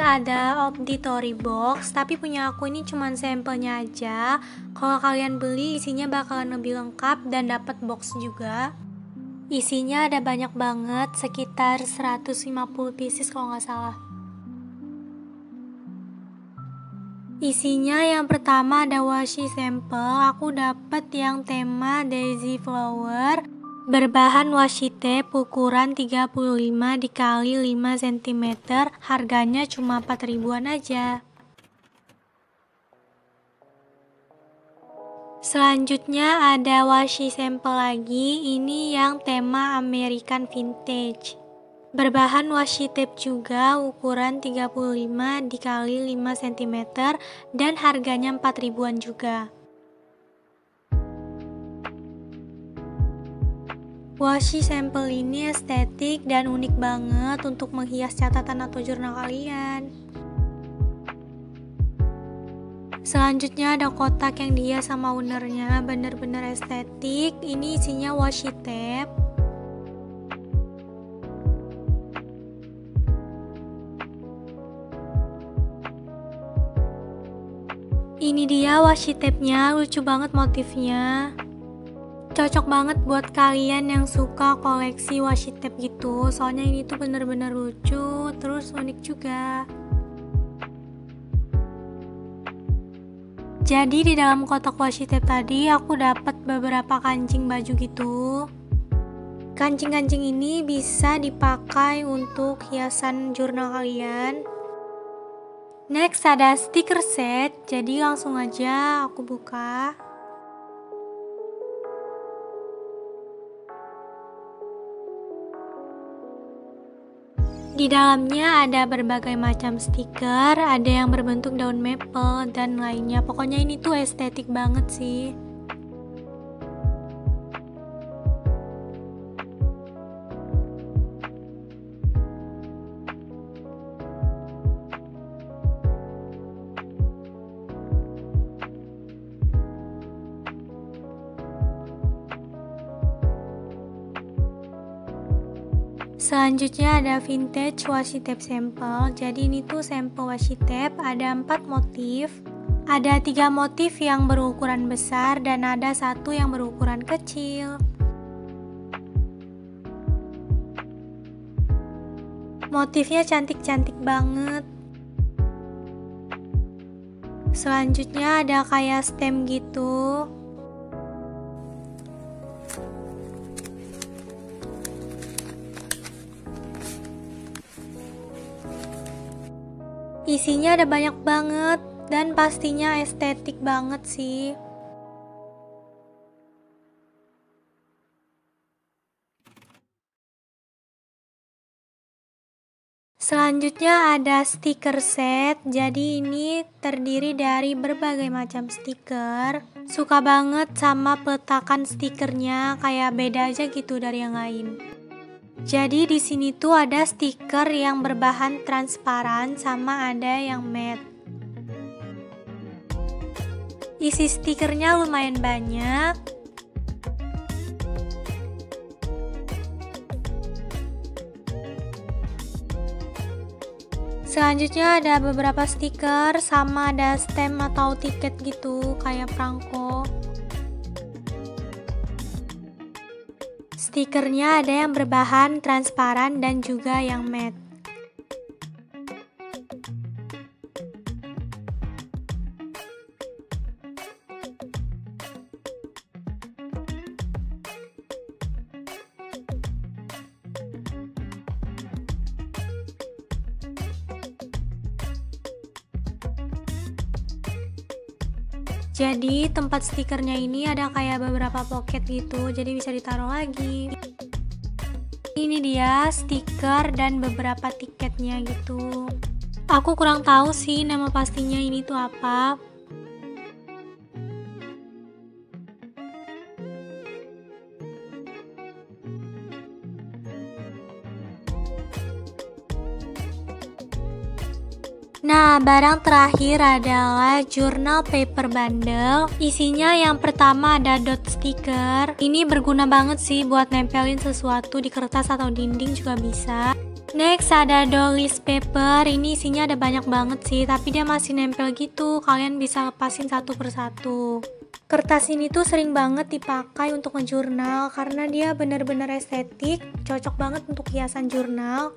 ada auditory box, tapi punya aku ini cuman sampelnya aja. Kalau kalian beli isinya bakalan lebih lengkap dan dapat box juga. Isinya ada banyak banget, sekitar 150 pieces kalau nggak salah. Isinya yang pertama ada washi sampel, aku dapet yang tema daisy flower berbahan washi tape ukuran 35 dikali 5 cm, harganya cuma 4 ribuan aja. Selanjutnya ada washi sampel lagi, ini yang tema American Vintage. Berbahan washi tape juga ukuran 35 dikali 5 cm dan harganya 4 ribuan juga. Washi sampel ini estetik dan unik banget untuk menghias catatan atau jurnal kalian. Selanjutnya ada kotak yang dihias sama ownernya, bener-bener estetik. Ini isinya washi tape. Ini dia washi tape-nya, lucu banget motifnya. Cocok banget buat kalian yang suka koleksi washi tape gitu, soalnya ini tuh bener-bener lucu, terus unik juga. Jadi di dalam kotak washi tape tadi aku dapat beberapa kancing baju gitu. Kancing-kancing ini bisa dipakai untuk hiasan jurnal kalian. Next ada stiker set, jadi langsung aja aku buka. Di dalamnya ada berbagai macam stiker, ada yang berbentuk daun maple dan lainnya. Pokoknya ini tuh estetik banget sih. Selanjutnya ada vintage washi tape sampel. Jadi ini tuh sampel washi tape, ada 4 motif. Ada 3 motif yang berukuran besar dan ada 1 yang berukuran kecil. Motifnya cantik-cantik banget. Selanjutnya ada kayak stem gitu. Isinya ada banyak banget dan pastinya estetik banget sih. Selanjutnya ada stiker set. Jadi ini terdiri dari berbagai macam stiker. Suka banget sama peletakan stikernya, kayak beda aja gitu dari yang lain. Jadi di sini tuh ada stiker yang berbahan transparan sama ada yang matte. Isi stikernya lumayan banyak. Selanjutnya ada beberapa stiker sama ada stem atau tiket gitu kayak perangko. Stikernya ada yang berbahan transparan dan juga yang matte. Jadi tempat stikernya ini ada kayak beberapa pocket gitu, jadi bisa ditaruh lagi. Ini dia stiker dan beberapa tiketnya gitu. Aku kurang tahu sih nama pastinya ini tuh apa. Nah, barang terakhir adalah journal paper bundle. Isinya yang pertama ada dot sticker. Ini berguna banget sih buat nempelin sesuatu di kertas atau dinding juga bisa. Next ada Dolis paper, ini isinya ada banyak banget sih, tapi dia masih nempel gitu, kalian bisa lepasin satu persatu. Kertas ini tuh sering banget dipakai untuk ngejurnal karena dia bener-bener estetik, cocok banget untuk hiasan jurnal.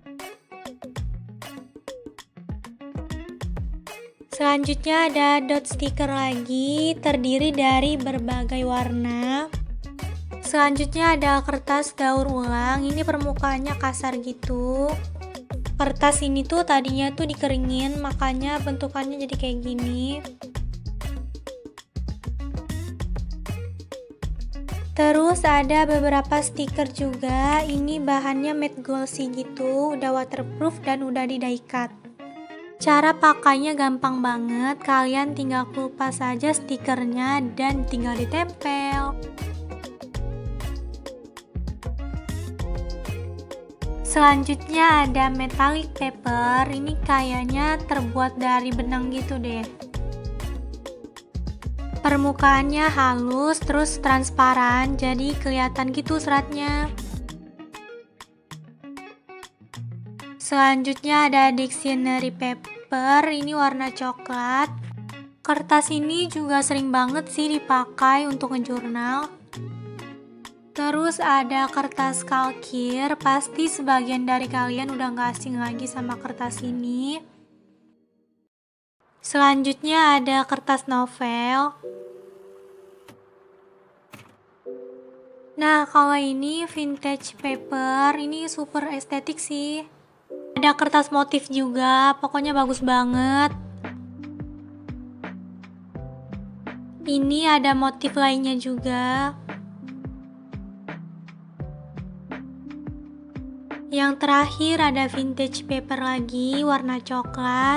Selanjutnya ada dot stiker lagi, terdiri dari berbagai warna. Selanjutnya ada kertas daur ulang, ini permukaannya kasar gitu. Kertas ini tuh tadinya tuh dikeringin, makanya bentukannya jadi kayak gini. Terus ada beberapa stiker juga, ini bahannya matte glossy gitu, udah waterproof dan udah di die cut. Cara pakainya gampang banget, kalian tinggal kupas saja stikernya dan tinggal ditempel. Selanjutnya ada metallic paper, ini kayaknya terbuat dari benang gitu deh. Permukaannya halus terus transparan, jadi kelihatan gitu seratnya. Selanjutnya ada dictionary paper, ini warna coklat. Kertas ini juga sering banget sih dipakai untuk ngejurnal. Terus ada kertas kalkir, pasti sebagian dari kalian udah gak asing lagi sama kertas ini. Selanjutnya ada kertas novel. Nah, kalau ini vintage paper, ini super estetik sih. Ada kertas motif juga, pokoknya bagus banget. Ini ada motif lainnya juga. Yang terakhir ada vintage paper lagi, warna coklat.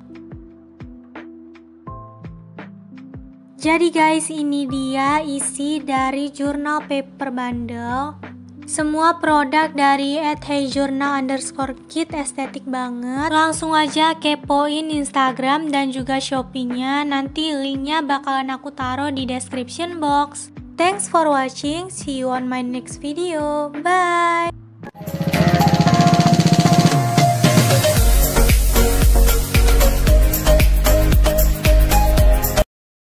Jadi guys, ini dia isi dari journal paper bundle. Semua produk dari @heyjournal_kit estetik banget. Langsung aja kepoin Instagram dan juga Shopee-nya. Nanti linknya bakalan aku taruh di description box. Thanks for watching. See you on my next video. Bye.